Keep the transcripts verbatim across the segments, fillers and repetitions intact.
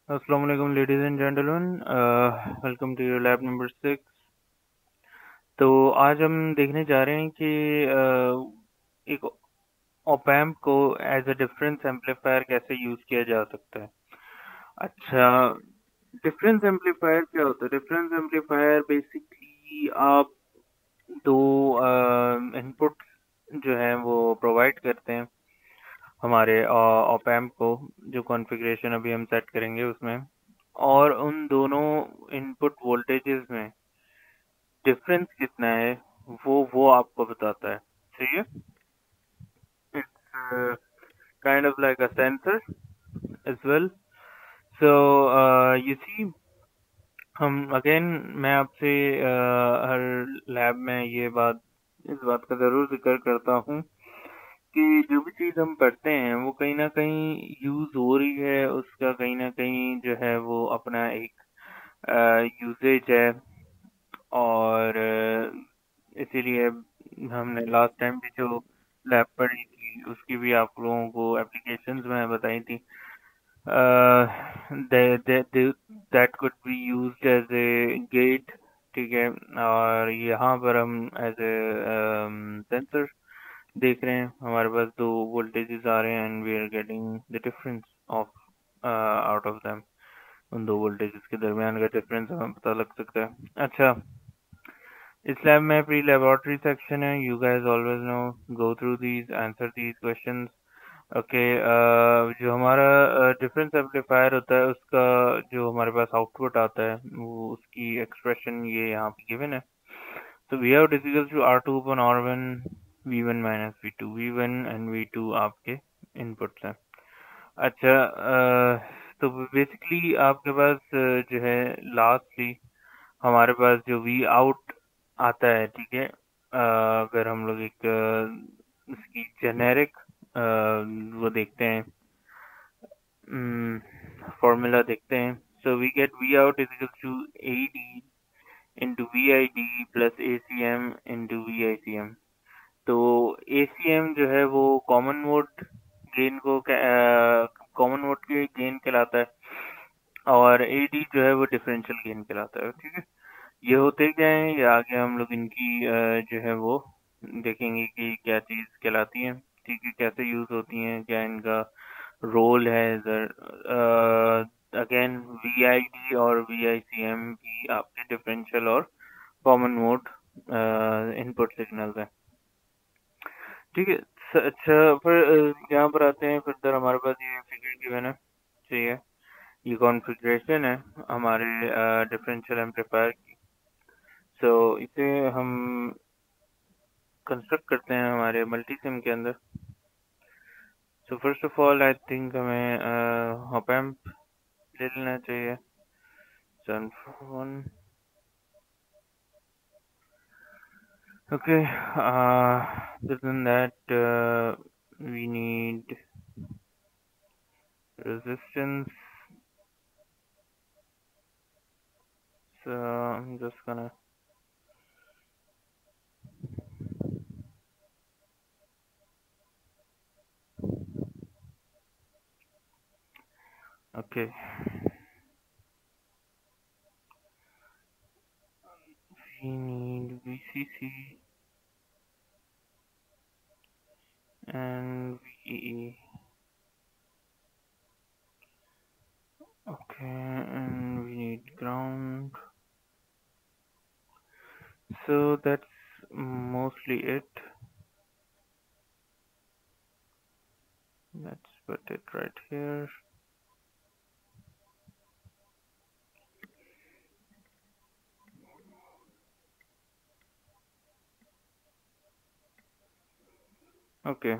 Assalamu alaikum ladies and gentlemen, uh, welcome to your lab number six. तो आज हम देखने जा रहे हैं कि uh, एक op amp को एज अ डिफरेंस एम्पलीफायर कैसे यूज किया जा सकता है। अच्छा, डिफरेंस एम्पलीफायर क्या होता है? डिफरेंस एम्पलीफायर बेसिकली आप दो इनपुट जो है वो प्रोवाइड करते हैं हमारे ऑप एम्प को, जो कॉन्फ़िगरेशन अभी हम सेट करेंगे उसमें, और उन दोनों इनपुट वोल्टेजेस में डिफरेंस कितना है वो वो आपको बताता है। सही है। It's kind of like a sensor as well. So you see, हम अगेन मैं आपसे uh, हर लैब में ये बात इस बात का जरूर जिक्र करता हूँ कि जो भी चीज हम पढ़ते हैं वो कहीं ना कहीं यूज हो रही है, उसका कहीं ना कहीं जो है वो अपना एक यूसेज है। और अ, इसीलिए हमने लास्ट टाइम भी जो लैब पढ़ी थी उसकी भी आप लोगों को एप्लीकेशंस में बताई थी। That could be used as a gate, ठीक है। और यहाँ पर हम एज ए सेंसर देख रहे हैं, हमारे पास दो वोल्टेजेस आ रहे हैं and we are getting the difference of out of them. उन दो वोल्टेजेस के दरमियान का डिफरेंस हमें पता लग सकता है। अच्छा, इस लैब में प्री लेबोरेटरी सेक्शन है। You guys always know, go through these, answer these questions. Okay, जो हमारा डिफरेंस एम्पलीफायर होता है उसका जो हमारे पास आउटपुट आता है वो उसकी एक्सप्रेशन ये यहाँ पे गिवन है। तो V out is equal to R two upon R one V one minus V two. V one and V two आपके इनपुट्स हैं। अच्छा, अ, तो बेसिकली आपके पास अ, जो है लास्टली हमारे पास जो वी आउट आता है, ठीक है। अ, अगर हम लोग एक अ, इसकी जेनेरिक वो देखते हैं, फॉर्मूला देखते हैं। So we get V out is equal to A D into V I D plus A C M into V I C M. तो ए सी एम जो है वो कॉमन मोड गेन को कॉमन मोड के gain कहलाता है, और A D जो है वो डिफरेंशियल गेन कहलाता है, ठीक है। ये होते क्या है, ये आगे हम लोग इनकी अ, जो है वो देखेंगे कि क्या चीज कहलाती है, ठीक है, कैसे यूज होती हैं, क्या इनका रोल है इधर। अगेन वी आई डी और वी आई सी एम भी आपके डिफरेंशियल और कॉमन मोड इनपुट सिग्नल्स हैं, ठीक है। स- अच्छा, फिर अ, यहाँ पर आते हैं, फिर हमारे पास ये फिगर गिवन है, सही है। ये कॉन्फ़िगरेशन है हमारे डिफरेंशियल एम्पलीफायर की। सो इसे हम कंस्ट्रक्ट करते हैं हमारे मल्टी सिम के अंदर। So first of all I think हमें ऑप एम्प ले लेना चाहिए। सन one. Okay, other than that uh, we need resistance. So I'm just gonna okay, we need V C C and V E E. Okay, and we need ground. So that's mostly it. Let's put it right here. Okay.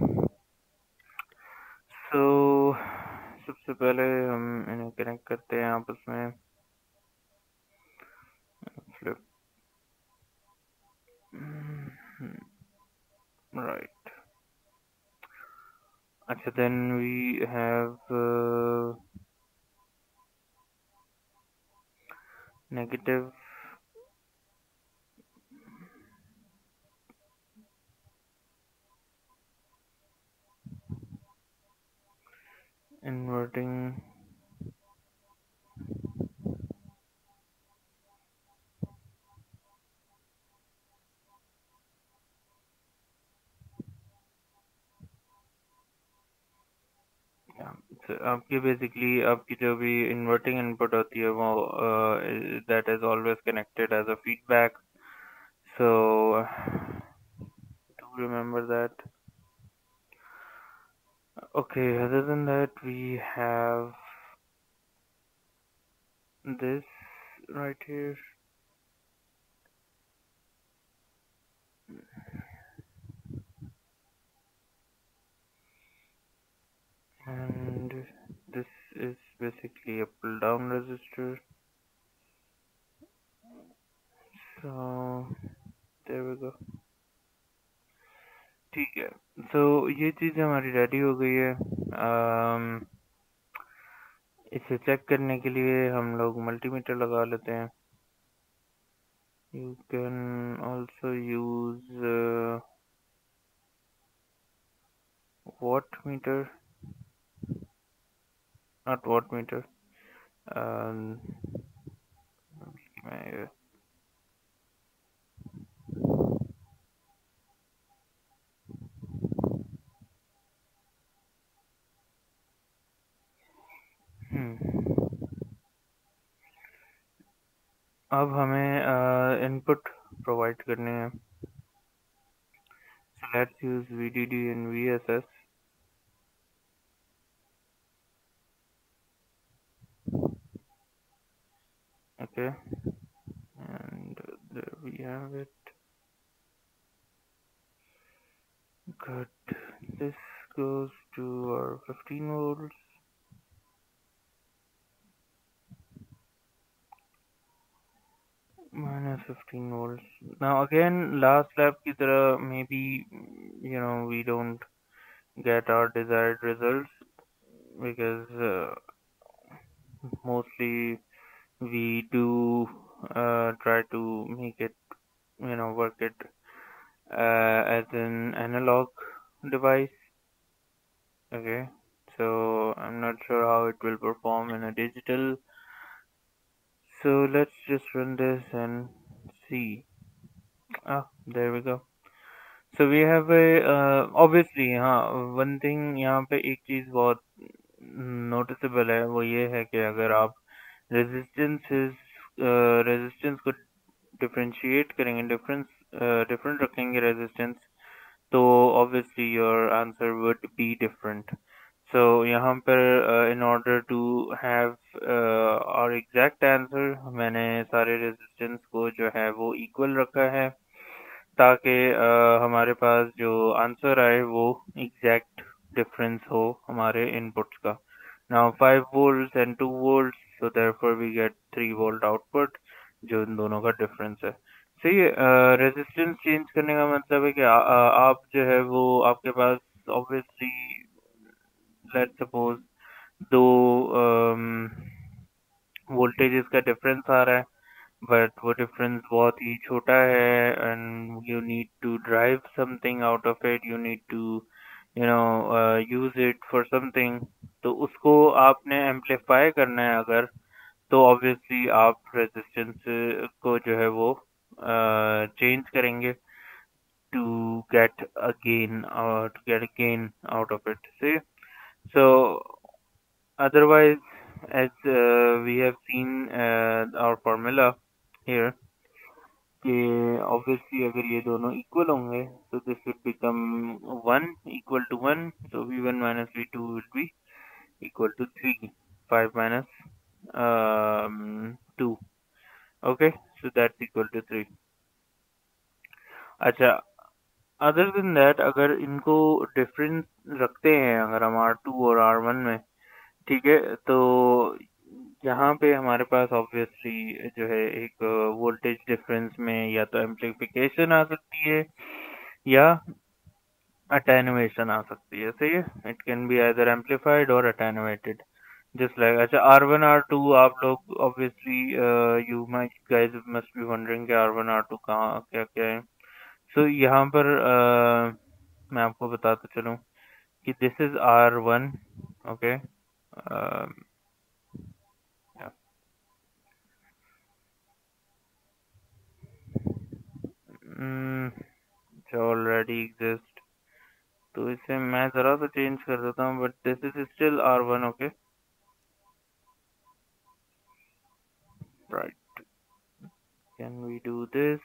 So सबसे पहले हम इन्हें connect करते हैं आपस में। Flip. Right. अच्छा, then we have uh, negative inverting So, आपकी बेसिकली आपकी जो भी इन्वर्टिंग इनपुट होती है वो that is always connected as a feedback. So do remember that. Okay, other than that, we have this right here. And this is basically a pull down resistor. So there we go. ठीक है. So ये चीज़ हमारी ready हो गई है. um, इसे check करने के लिए हम लोग मल्टीमीटर लगा लेते हैं. You can also use uh, watt meter, not watt meter. Um, my, hmm. अब हमें इनपुट प्रोवाइड करने हैं. So let's use V D D and V S S. Okay, and there we have it. Good. This goes to our fifteen volts. Minus fifteen volts. Now again, last lab की तरह maybe you know we don't get our desired results because uh, mostly we do uh, try to make it you know work it uh, as an analog device. Okay, so I'm not sure how it will perform in a digital. So let's just run this and see. Ah, there we go. So we have a uh, obviously हाँ one thing यहाँ पे एक चीज़ बहुत noticeable है वो ये है कि अगर आप रेजिस्टेंस रेजिस्टेंस को डिफरेंशिएट करेंगे डिफरेंस डिफरेंट रखेंगे रेजिस्टेंस तो obviously your answer would be different. So यहाँ पर uh, in order to have uh, our exact answer मैंने सारे रेजिस्टेंस को जो है वो इक्वल रखा है ताकि uh, हमारे पास जो आंसर आए वो एग्जैक्ट डिफरेंस हो हमारे इनपुट्स का. Now five volt and two volt so therefore we get three volt output जो इन दोनों का डिफरेंस है. सही है. रेजिस्टेंस चेंज करने का मतलब है कि आ, आ, आप जो है वो आपके पास ऑब्वियसली लेट्स सपोज दो वोल्टेजेस का डिफरेंस आ रहा है but वो difference बहुत ही छोटा है and you need to drive something out of it, you need to you know uh, use it for something. तो उसको आपने amplify करना है अगर तो obviously आप resistance को जो है वो uh, change करेंगे to get a gain or to get a gain out of it. See, so otherwise as uh, we have seen uh, our formula here कि obviously अगर ये दोनों equal होंगे so this would become one equal to one so V one minus V two will be equal to three. five minus um, two. Okay, so that's equal to three. अच्छा, other than that अगर इनको difference रखते हैं अगर हम R two और R one में ठीक है तो यहाँ पे हमारे पास ऑब्वियसली जो है एक वोल्टेज डिफरेंस में या तो एम्प्लीफिकेशन आ सकती है या अटेनुएशन आ सकती है. सही है. It can be either amplified और अटेनुएटेड जस्ट लाइक. अच्छा, आर वन आर टू आप लोग obviously you my guys must be wondering कि आर वन आर टू कहाँ क्या क्या है. सो so, यहाँ पर uh, मैं आपको बताता चलूँ कि this is R one. Okay, mm, it already exists. तो इसे मैं जरा सा चेंज कर देता हूँ, but this is still R one. Okay, right. Can we do this?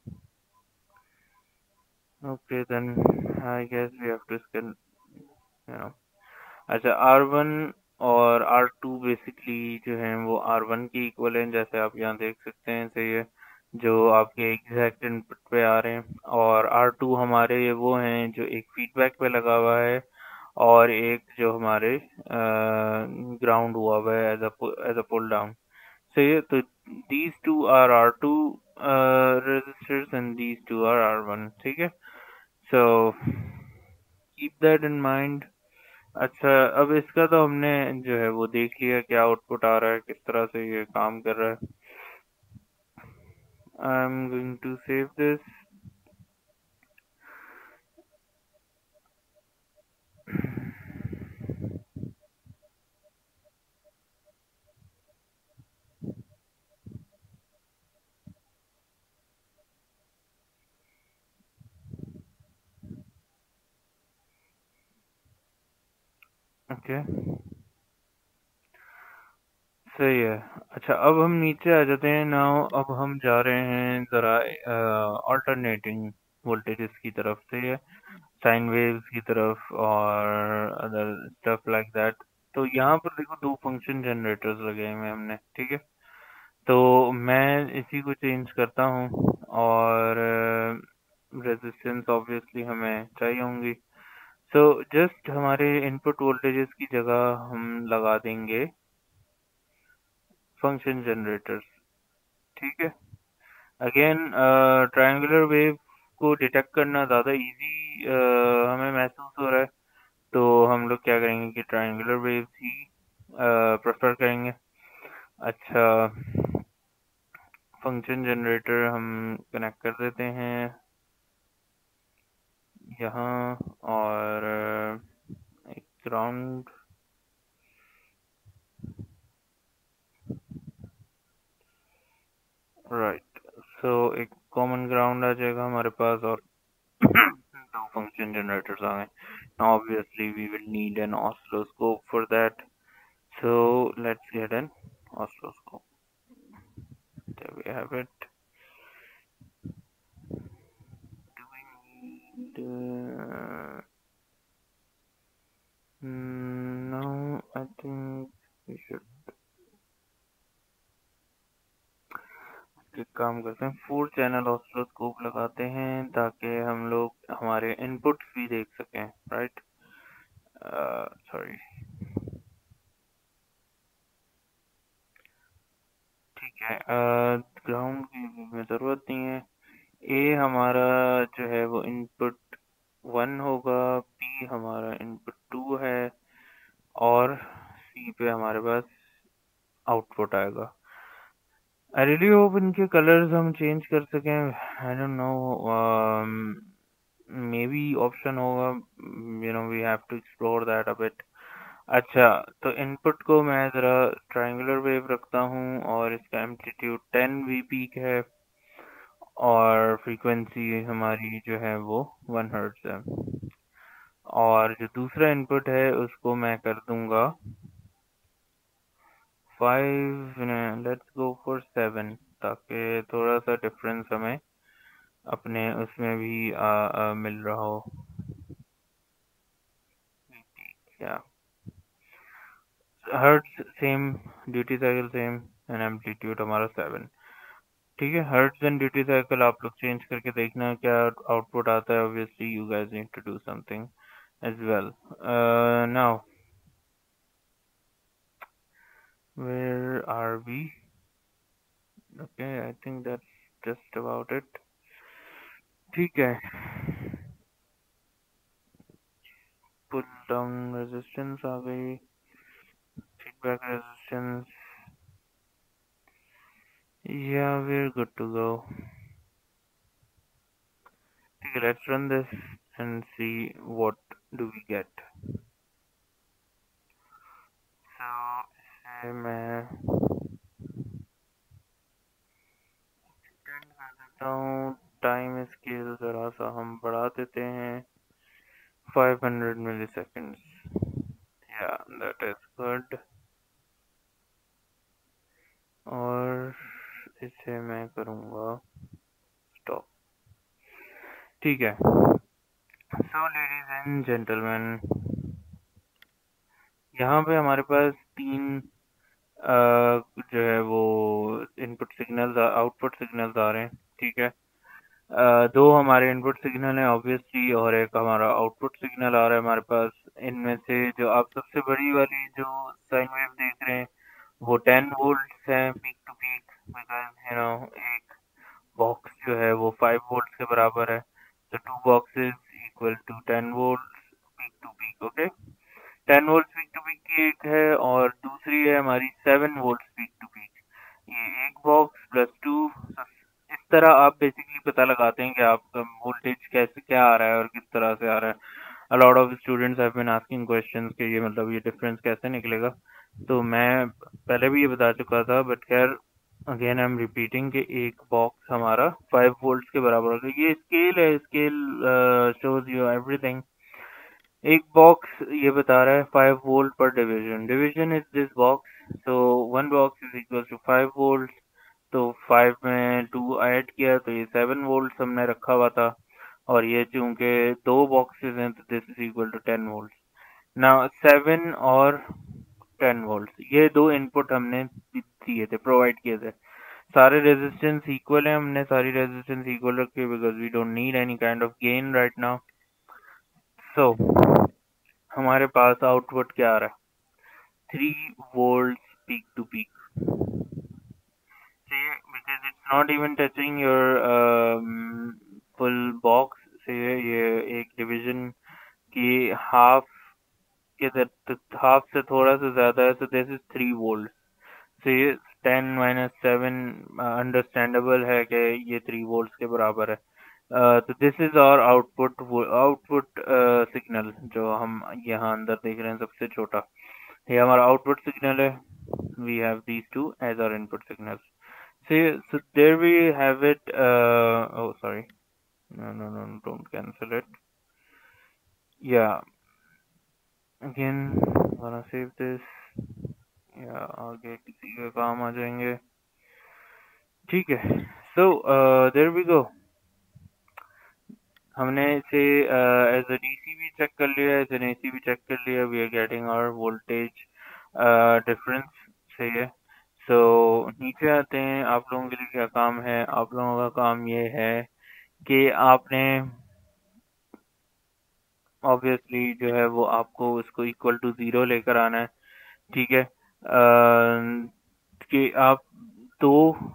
Okay then, I guess we have to scan, you know. अच्छा, R one और आर टू बेसिकली जो है वो आर वन की इक्वल है, जैसे आप यहाँ देख सकते हैं. सही है, जो आपके एग्जैक्ट इनपुट पे आ रहे हैं. और आर टू हमारे ये वो हैं जो एक फीडबैक पे लगा हुआ है, और एक जो हमारे ग्राउंड हुआ हुआ है as a as a pull down. सही है, तो these two are R two uh, resistors and these two are R one. ठीक है, so keep that in mind. अच्छा, अब इसका तो हमने जो है वो देख लिया क्या आउटपुट आ रहा है, किस तरह से ये काम कर रहा है. I am going to save this. Okay, सही है. अच्छा, अब हम नीचे आ जाते हैं नाउ. अब हम जा रहे हैं जरा अल्टरनेटिंग वोल्टेजेस की तरफ से, साइन वेव्स की तरफ और अदर स्टफ लाइक दैट. तो यहाँ पर देखो दो फंक्शन जनरेटर्स लगे हुए हैं हमने. ठीक है, तो मैं इसी को चेंज करता हूँ, और रेजिस्टेंस ऑब्वियसली हमें चाहिए होंगी. सो जस्ट हमारे इनपुट वोल्टेजेस की जगह हम लगा देंगे फंक्शन जनरेटर्स. ठीक है, अगेन ट्रायंगुलर वेव को डिटेक्ट करना ज़्यादा इजी हमें महसूस हो रहा है, तो हम लोग क्या करेंगे कि ट्रायंगुलर वेव्स ही प्रेफर करेंगे. अच्छा, फंक्शन जनरेटर हम कनेक्ट कर देते हैं यहाँ, और अ, एक ग्राउंड. राइट, सो एक कॉमन ग्राउंड आ जाएगा हमारे पास, और दो फंक्शन जनरेटर्स आ गए. Now obviously we will need an oscilloscope for that. So let's get an oscilloscope. There we have it. Do we need? Uh, mm, no, I think we should. एक काम करते हैं, four channel oscilloscope लगाते हैं ताकि हम लोग हमारे इनपुट्स भी देख सकें. Right, sorry. ठीक है, ग्राउंड की हमें ज़रूरत नहीं है. ए हमारा जो है वो इनपुट वन होगा, बी हमारा इनपुट टू है, और सी पे हमारे पास आउटपुट आएगा. आई रियली होप इनके कलर्स हम चेंज कर सकें. I don't know, maybe option होगा. You know, we have to explore that a bit. अच्छा, तो इनपुट को मैं ज़रा ट्रायंगुलर वेव रखता हूँ, और इसका एम्पलीट्यूड टेन वी पीक है, और फ्रीक्वेंसी हमारी जो है वो वन हर्ट्ज है. और जो दूसरा इनपुट है उसको मैं कर दूंगा five. Let's go for seven, ताकि थोड़ा सा डिफरेंस हमें अपने उसमें भी आ, आ, मिल रहा हो. क्या, hertz same, duty cycle same, and amplitude हमारा सेवन. ठीक है, हर्ट्ज एंड ड्यूटी साइकिल आप लोग चेंज करके देखना क्या आउटपुट आता है. Obviously you guys need to do something as well. Uh, now, where are we? Okay, I think that's just about it. ठीक है, पुल डाउन रेजिस्टेंस आ गई, feedback resistance. Yeah, we're good to go. ठीक है, let's run this and see what do we get. So इसे मैं extend कर देता हूँ, टाइम स्केल जरा सा हम बढ़ा देते हैं five hundred milliseconds. Yeah, that is good. और इसे मैं करूँगा स्टॉप. ठीक है. So ladies and gentlemen, यहाँ पे हमारे पास तीन अ, जो है वो इनपुट सिग्नल्स आउटपुट सिग्नल्स आ रहे हैं. ठीक है. अ, दो हमारे इनपुट सिग्नल हैं ऑब्वियसली और एक हमारा आउटपुट सिग्नल आ रहा है हमारे पास. इनमें से जो आप सबसे बड़ी वाली जो साइन वेव देख रहे हैं वो टेन वोल्ट्स है peak to peak, because you know एक बॉक्स जो है वो फाइव वोल्ट के बराबर है. तो two boxes equal to ten volt peak to peak. Okay. Ten volt peak to peak की एक है और दूसरी है हमारी seven volt peak to peak. ये एक बॉक्स प्लस टू. इस तरह आप बेसिकली पता लगाते हैं कि आपका वोल्टेज कैसे क्या आ रहा है और किस तरह से आ रहा है. A lot of students have been asking questions कि ये मतलब ये डिफरेंस कैसे निकलेगा. तो मैं पहले भी ये बता चुका था बट खैर अगेन आई एम रिपीटिंग कि एक बॉक्स हमारा फाइव वोल्ट के बराबर होगा. ये स्केल है. Scale shows you everything. एक बॉक्स ये बता रहा है फाइव वोल्ट पर division. Division is this box. So one box is equal to five volt. तो फाइव में टू ऐड किया तो ये सेवन वोल्ट हमने रखा हुआ था. और ये चूंकि दो बॉक्सेस हैं तो this is equal to ten volt. Now seven और टेन वोल्ट ये दो इनपुट हमने दिए थे, प्रोवाइड किए थे. सारे रेजिस्टेंस इक्वल है. हमने सारी रेजिस्टेंस इक्वल रखी because we don't need any kind of gain right now. So हमारे पास आउटपुट क्या आ रहा है? Three volt peak to peak. See, because it's not even touching your um, full box. से ये एक डिवीजन की हाफ के हाफ से थोड़ा सा ज्यादा है. so this is three volt. so ये टेन माइनस सेवन अंडरस्टैंडेबल है कि ये थ्री वोल्ट के बराबर है. uh, तो this is our output output signal जो हम यहाँ अंदर देख रहे हैं सबसे छोटा. ये हमारा आउटपुट सिग्नल है. We have these two as our input signal. So, so there we have it. Uh, oh, sorry. No, no, no, no, don't cancel it. Yeah. Again, gonna save this. Yeah, आगे किसी के काम आ जाएंगे. ठीक है. So, uh, there we go. हमने इसे as a DC भी चेक कर लिया, एज एन एसी भी चेक कर लिया. We are getting our voltage difference. सही है. सो so, नीचे आते हैं. आप लोगों के लिए क्या काम है? आप लोगों का काम ये है कि आपने ऑब्वियसली जो है वो आपको उसको इक्वल टू जीरो लेकर आना है. ठीक है. अ, कि आप दो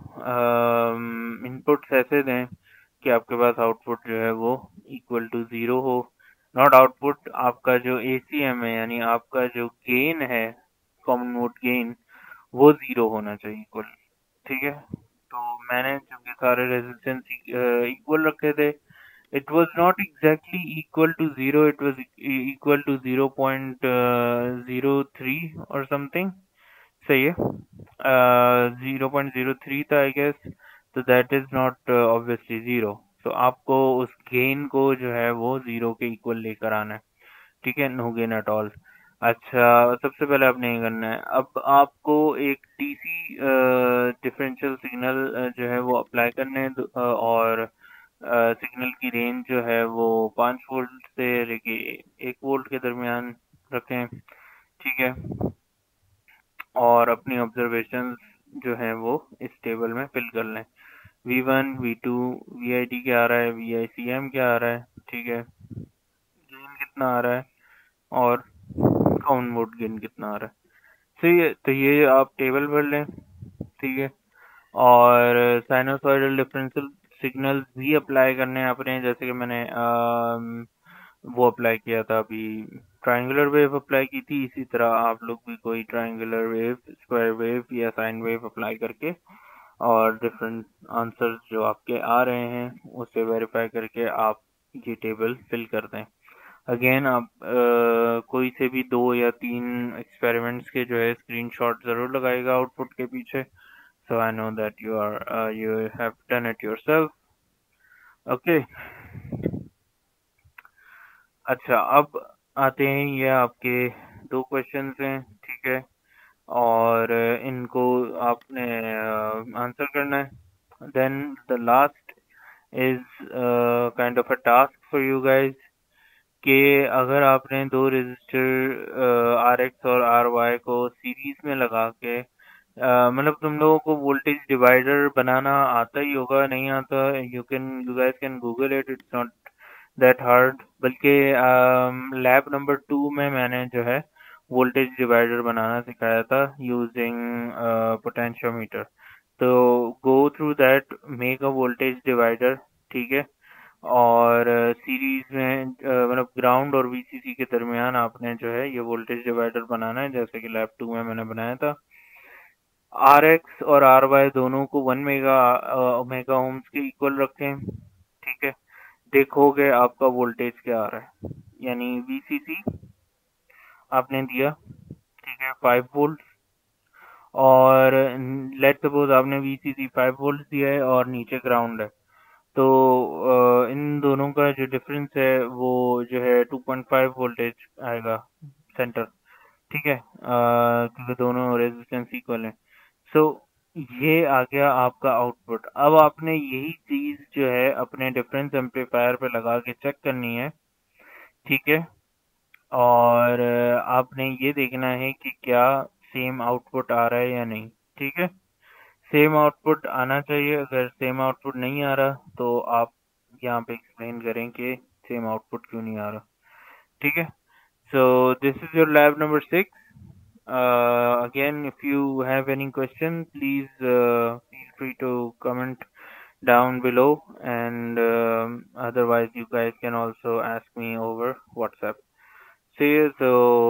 इनपुट्स ऐसे दें कि आपके पास आउटपुट जो है वो इक्वल टू जीरो हो. नॉट आउटपुट, आपका जो एसीएम है यानी आपका जो गेन है, कॉमन मोड गेन, वो जीरो होना चाहिए इक्वल. ठीक है. तो मैंने चूंकि सारे रेजिस्टेंस इक्वल रखे थे, it was not exactly equal to zero, it was e- equal to zero point zero three or something. सही है. जीरो पॉइंट जीरो थ्री था आई गेस. तो that is not obviously zero. तो आपको उस gain को जो है वो जीरो के इक्वल लेकर आना है. ठीक है. No gain at all. अच्छा, सबसे पहले आपने ये करना है. अब आपको एक डीसी डिफरेंशियल सिग्नल जो है वो अप्लाई करने हैं. अ, और सिग्नल की रेंज जो है वो पाँच वोल्ट से लेके एक वोल्ट के दरमियान रखें. ठीक है. और अपनी ऑब्जर्वेशंस जो है वो इस टेबल में फिल कर लें. V one, V two, V I T क्या आ रहा है, वी आई सी एम क्या आ रहा है. ठीक है. गेन कितना आ रहा है और काउंट मोड गेन कितना आ रहा है. सही है. तो ये आप टेबल भर लें. ठीक है. और साइनोसॉइडल डिफरेंशियल सिग्नल भी अप्लाई करने हैं अपने, जैसे कि मैंने अम, वो अप्लाई किया था अभी, ट्रायंगुलर वेव अप्लाई की थी. इसी तरह आप लोग भी कोई ट्रायंगुलर वेव, स्क्वायर वेव या साइन वेव अप्लाई करके और डिफरेंट आंसर्स जो आपके आ रहे हैं उसे वेरीफाई करके आप ये टेबल फिल कर दें. अगेन आप अ, कोई से भी दो या तीन एक्सपेरिमेंट्स के जो है स्क्रीनशॉट जरूर लगाएगा आउटपुट के पीछे. So I know that you are uh, you have done it yourself. Okay. अच्छा, अब आते हैं, ये आपके दो क्वेश्चंस हैं, ठीक है, और इनको आपने आंसर करना है। Then the last is kind of a task for you guys, कि अगर आपने दो रजिस्टर आर एक्स और आर वाई को सीरीज में लगा के, अ, मतलब तुम लोगों को वोल्टेज डिवाइडर बनाना आता ही होगा, नहीं आता, you can you guys can Google it, it's not that hard. बल्कि लैब नंबर टू में मैंने जो है वोल्टेज डिवाइडर बनाना सिखाया था यूजिंग पोटेंशियोमीटर। तो go through that, make a voltage divider, ठीक है। और सीरीज में अ, मतलब ग्राउंड और वीसीसी के दरमियान आपने जो है ये वोल्टेज डिवाइडर बनाना है, जैसे कि लैब टू में मैंने बनाया था। आर एक्स और आर वाई दोनों को वन मेगा मेगा ओम्स के इक्वल रखें, ठीक है। देखोगे आपका वोल्टेज क्या आ रहा है, यानी वीसीसी आपने दिया, ठीक है, फाइव वोल्ट, और लेट सपोज आपने वीसीसी फाइव वोल्ट दिया है और नीचे ग्राउंड है, तो अ, इन दोनों का जो डिफरेंस है वो जो है टू पॉइंट फाइव वोल्टेज आएगा सेंटर, ठीक है, अ, क्योंकि दोनों रेजिस्टेंस इक्वल है। सो ये आ गया आपका आउटपुट। अब आपने यही चीज जो है अपने डिफरेंस एम्पलीफायर पे लगा के चेक करनी है, ठीक है, और अ, आपने ये देखना है कि क्या सेम आउटपुट आ रहा है या नहीं, ठीक है। सेम आउटपुट आना चाहिए, अगर सेम आउटपुट नहीं आ रहा तो आप यहाँ पे एक्सप्लेन करें कि सेम आउटपुट क्यों नहीं आ रहा, ठीक है। So this is your lab number six. Again, if you have any question, please feel free to comment down below, and um, otherwise you guys can also ask me over WhatsApp. See you. So